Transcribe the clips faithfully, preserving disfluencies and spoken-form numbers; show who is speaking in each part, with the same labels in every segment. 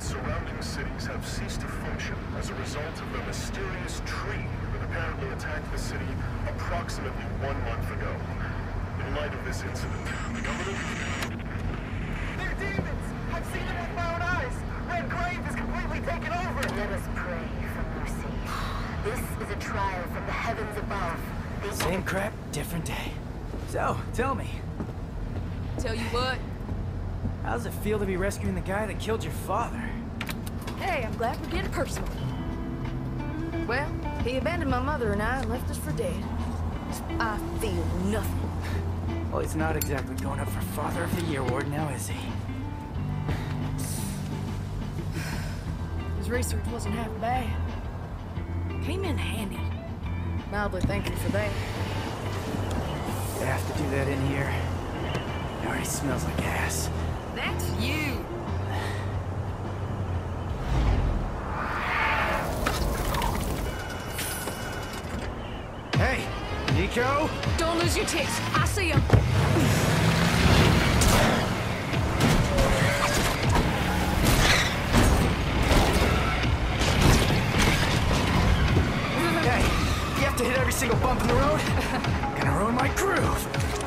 Speaker 1: and surrounding cities have ceased to function as a result of the mysterious tree that apparently attacked the city approximately one month ago. In light of this incident, the government...
Speaker 2: They're demons! I've seen them with my own eyes! Red Grave is completely taken over!
Speaker 3: Let us pray for mercy. This is a trial from the heavens above. The
Speaker 4: Same crap, different day. So, tell me,
Speaker 5: Tell you what.
Speaker 4: how does it feel to be rescuing the guy that killed your father?
Speaker 5: Hey, I'm glad we're getting personal. Well, he abandoned my mother and I and left us for dead. I feel nothing.
Speaker 4: Well, he's not exactly going up for Father of the Year award now, is he?
Speaker 5: His research wasn't half bad. Came in handy. Mildly thank you for that.
Speaker 4: You have to do that in here. It already smells like ass.
Speaker 5: That's you.
Speaker 4: Hey, Nico?
Speaker 5: Don't lose your tits. I see him.
Speaker 4: Hey, you have to hit every single bump in the road? Gonna ruin my groove.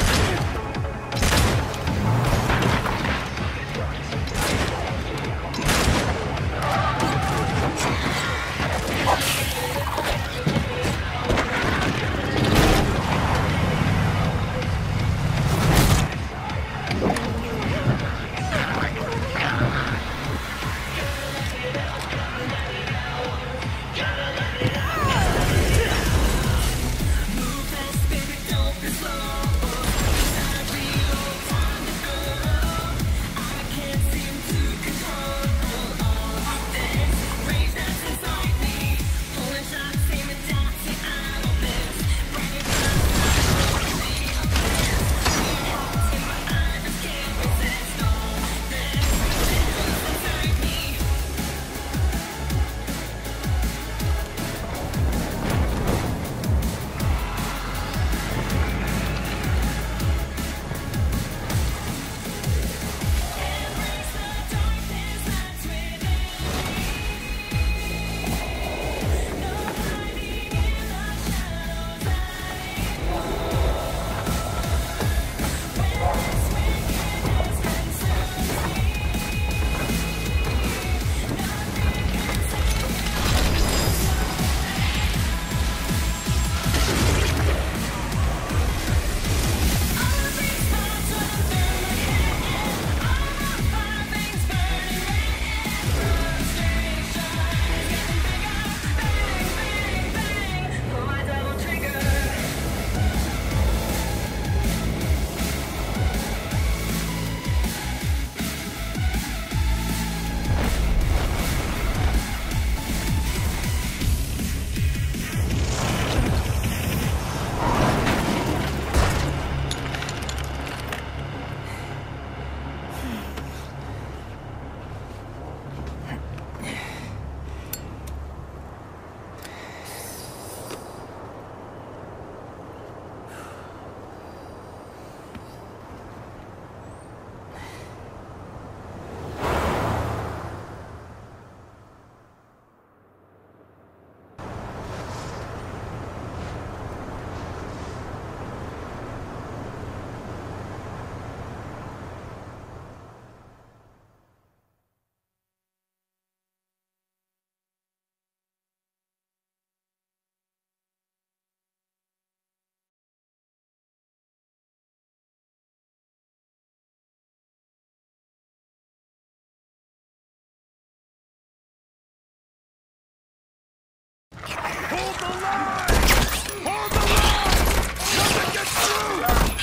Speaker 1: Hold the line! Hold the line! Nothing gets through!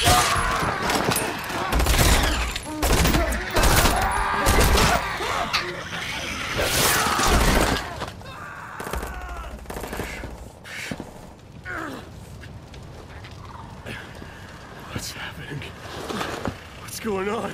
Speaker 1: What's happening? What's going on?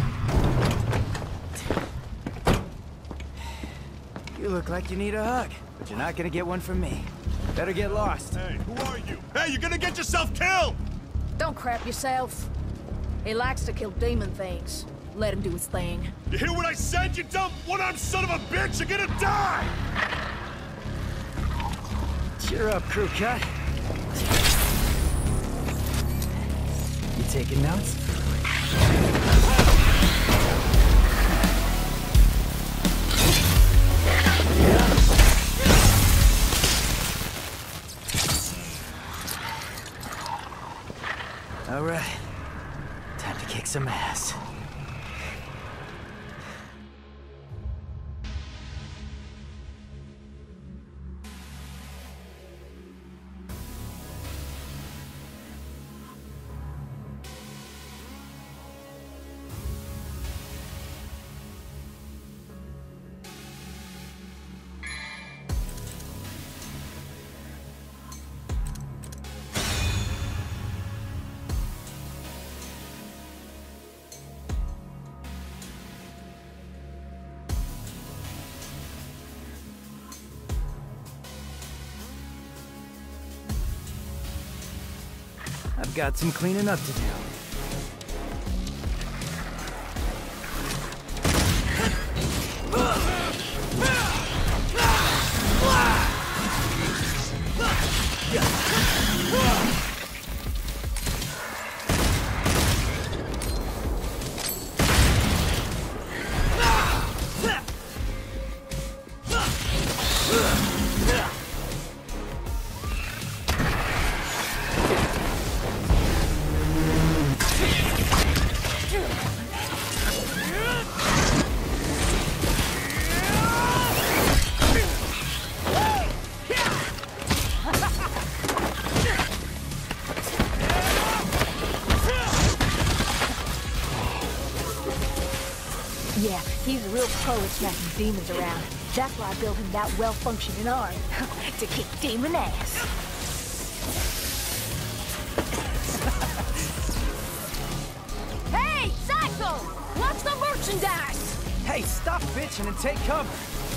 Speaker 4: You look like you need a hug. but you're not gonna get one from me. Better get lost.
Speaker 6: Hey, who are you? Hey, you're gonna get yourself killed!
Speaker 5: Don't crap yourself. He likes to kill demon things. Let him do his thing.
Speaker 6: You hear what I said, you dumb one-armed son of a bitch? You're gonna die!
Speaker 4: Cheer up, crew cut. You taking notes? All right. Time to kick some ass. I've got some cleaning up to do.
Speaker 5: Yeah, he's a real pro at smacking demons around. That's why I built him that well-functioning arm. To kick demon ass. Hey, Psycho! Watch the merchandise!
Speaker 4: Hey, stop bitching and take cover.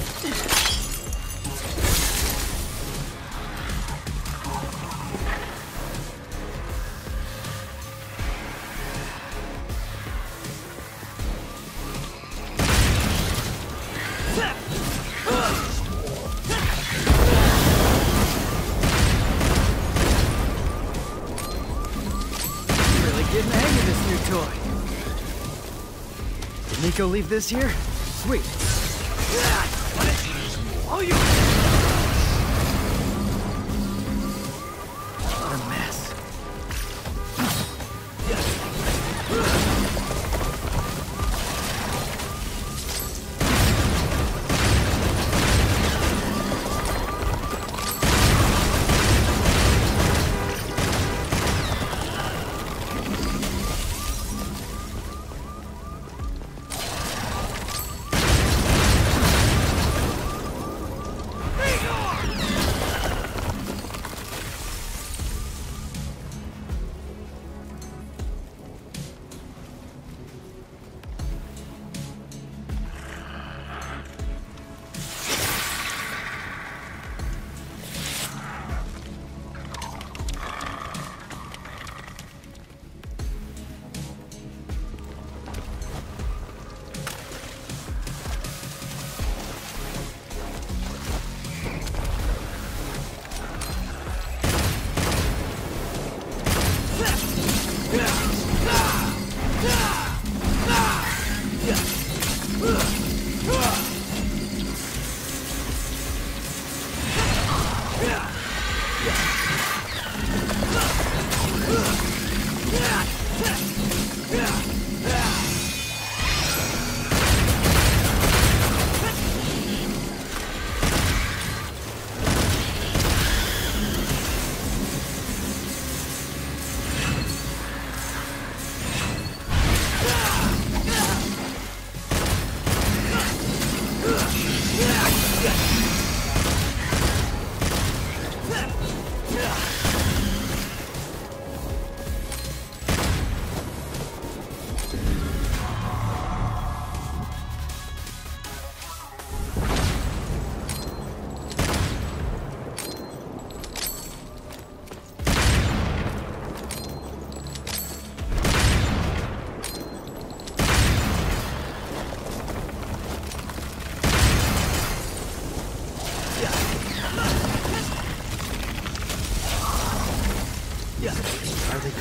Speaker 4: Getting the hang of this new toy. Did Nico leave this here? Sweet. Oh, you! What a mess.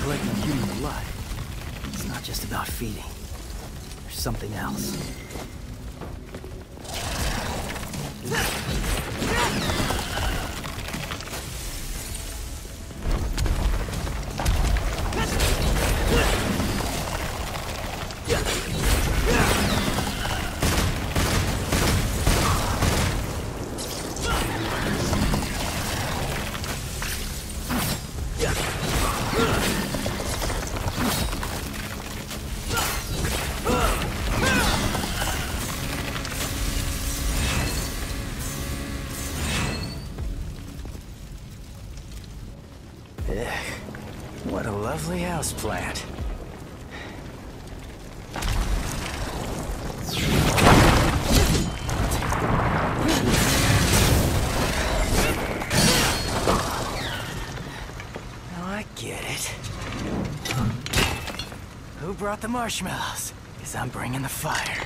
Speaker 4: collecting human blood. It's not just about feeding. There's something else. What a lovely houseplant. Now I get it. Who brought the marshmallows? Because I'm bringing the fire.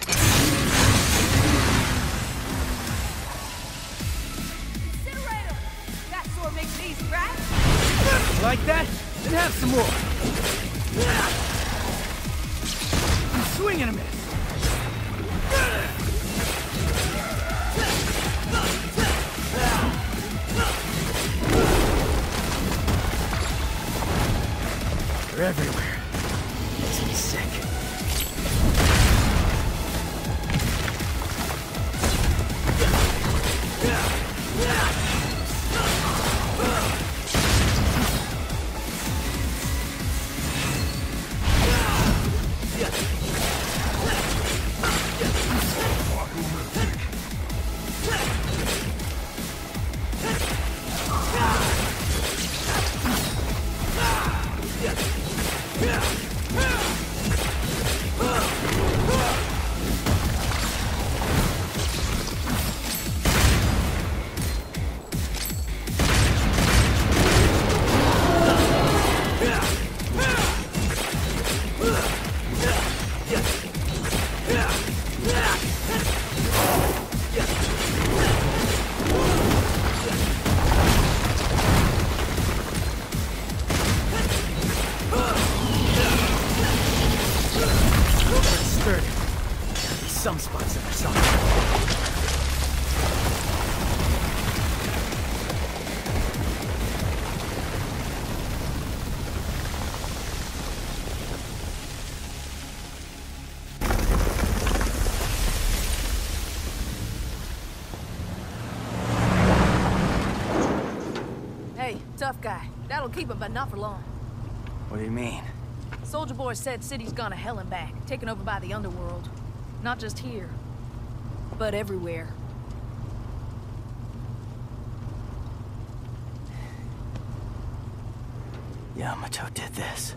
Speaker 5: Incinerator! That sword makes it easy, right?
Speaker 4: Like that? Then have some more. Swing and a miss. They're everywhere. Makes me sick. Some spots that are solid.
Speaker 5: Hey, tough guy. That'll keep him, but not for long.
Speaker 4: What do you mean?
Speaker 5: Soldier Boy said city's gone to hell and back, taken over by the underworld. Not just here, but everywhere.
Speaker 4: Yamato did this.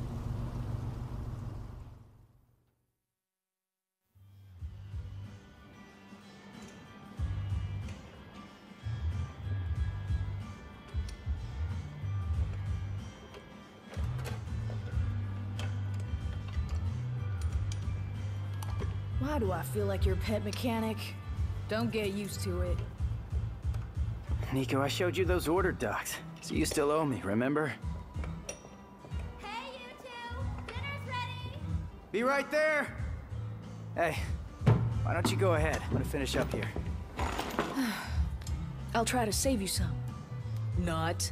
Speaker 5: Why do I feel like your pet mechanic? Don't get used to it.
Speaker 4: Nico, I showed you those order docs, so you still owe me, remember?
Speaker 3: Hey, you two! Dinner's ready!
Speaker 4: Be right there! Hey, why don't you go ahead? I'm gonna finish up here.
Speaker 5: I'll try to save you some. Not.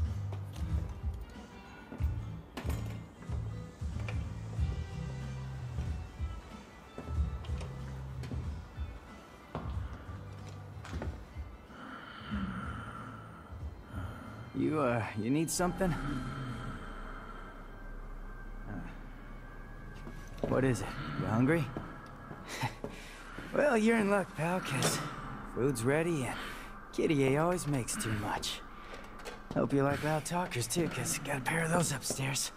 Speaker 4: You, uh, you need something? Uh, what is it? You hungry? Well, you're in luck, pal, 'cause food's ready and Kitty A always makes too much. Hope you like loud talkers, too, 'cause got a pair of those upstairs.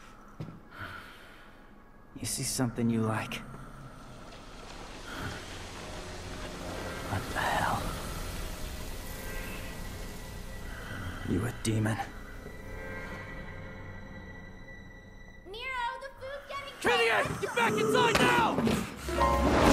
Speaker 4: You see something you like? What the hell? You a demon?
Speaker 3: Nero, the food's getting
Speaker 6: Killian! Get back inside now!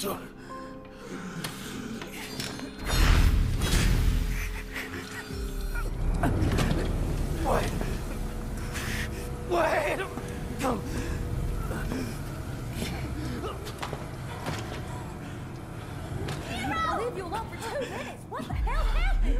Speaker 4: Wait. Wait. Come.
Speaker 3: I'll leave you alone for two minutes. What the hell happened?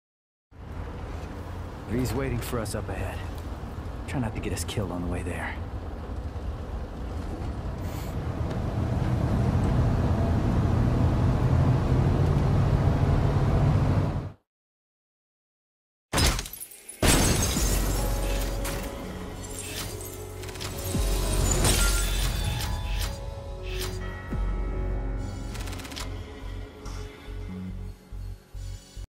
Speaker 4: V's waiting for us up ahead. Try not to get us killed on the way there.